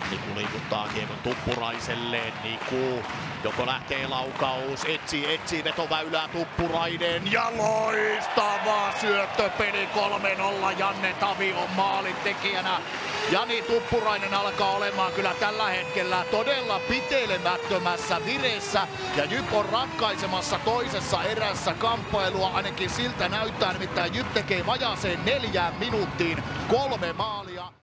Niku liikuttaa kiekon Tuppuraiselle. Niku joko lähtee laukaus, etsii vetoväylää Tuppurainen ja loistava syöttöpeli 3-0. Janne Tavi on maalin tekijänä. Jani Tuppurainen alkaa olemaan kyllä tällä hetkellä todella pitelemättömässä vireessä ja Jyp on ratkaisemassa toisessa erässä kamppailua, ainakin siltä näyttää, nimittäin Jyp tekee vajaaseen 4 minuuttiin 3 maalia.